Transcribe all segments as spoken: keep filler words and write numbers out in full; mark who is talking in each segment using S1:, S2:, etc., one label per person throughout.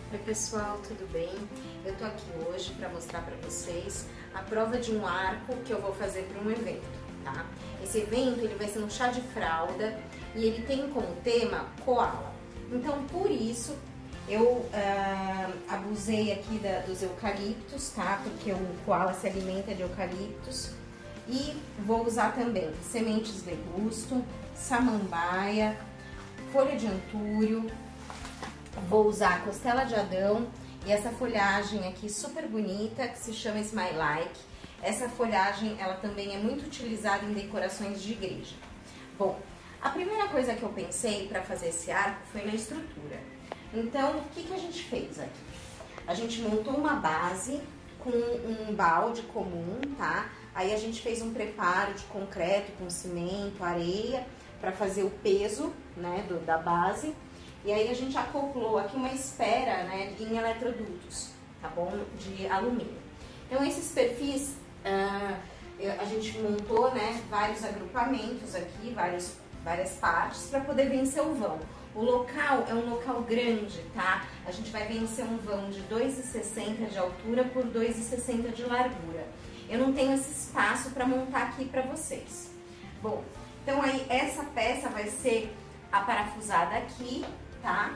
S1: Oi pessoal, tudo bem? Eu tô aqui hoje para mostrar para vocês a prova de um arco que eu vou fazer para um evento, tá? Esse evento ele vai ser um chá de fralda e ele tem como tema koala. Então por isso eu ah, abusei aqui da, dos eucaliptos, tá? Porque o koala se alimenta de eucaliptos. E vou usar também sementes de legusto, samambaia, folha de antúrio. Vou usar costela de Adão e essa folhagem aqui super bonita que se chama Smile Like. Essa folhagem ela também é muito utilizada em decorações de igreja. Bom, a primeira coisa que eu pensei para fazer esse arco foi na estrutura. Então, o que, que a gente fez aqui? A gente montou uma base com um balde comum, tá? Aí a gente fez um preparo de concreto com cimento, areia, para fazer o peso, né, do, da base. E aí a gente acoplou aqui uma espera, né, em eletrodutos, tá bom? De alumínio. Então esses perfis, uh, a gente montou, né, vários agrupamentos aqui, vários, várias partes para poder vencer o vão. O local é um local grande, tá? A gente vai vencer um vão de dois e sessenta de altura por dois e sessenta de largura. Eu não tenho esse espaço para montar aqui para vocês. Bom, então aí essa peça vai ser a parafusada aqui, tá?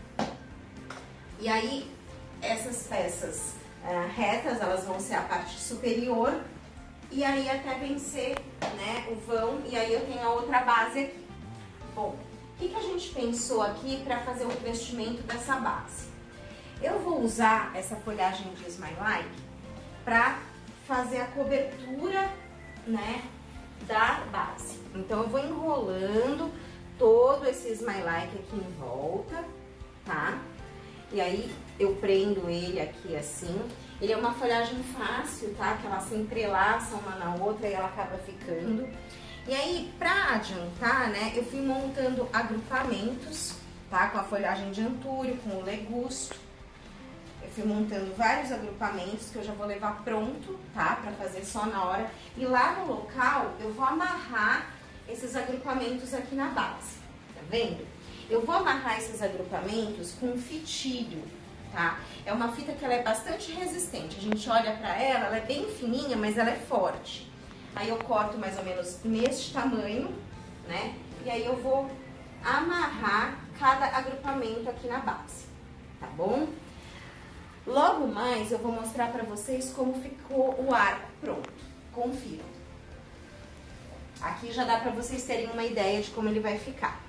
S1: E aí essas peças uh, retas, elas vão ser a parte superior e aí até vencer, né, o vão, e aí eu tenho a outra base aqui. Bom, o que, que a gente pensou aqui para fazer o revestimento dessa base? Eu vou usar essa folhagem de Smile Like para fazer a cobertura, né, da base. Então eu vou enrolando todo esse Smile Like aqui em volta, tá? E aí eu prendo ele aqui assim. Ele é uma folhagem fácil, tá? Que ela se entrelaça uma na outra e ela acaba ficando. E aí, pra adiantar, né, eu fui montando agrupamentos, tá? Com a folhagem de antúrio, com o legusto. Eu fui montando vários agrupamentos que eu já vou levar pronto, tá? Pra fazer só na hora. E lá no local, eu vou amarrar esses agrupamentos aqui na base, tá vendo? Eu vou amarrar esses agrupamentos com fitilho, tá? É uma fita que ela é bastante resistente. A gente olha pra ela, ela é bem fininha, mas ela é forte. Aí eu corto mais ou menos neste tamanho, né? E aí eu vou amarrar cada agrupamento aqui na base, tá bom? Logo mais eu vou mostrar pra vocês como ficou o arco pronto. Confira. Aqui já dá pra vocês terem uma ideia de como ele vai ficar.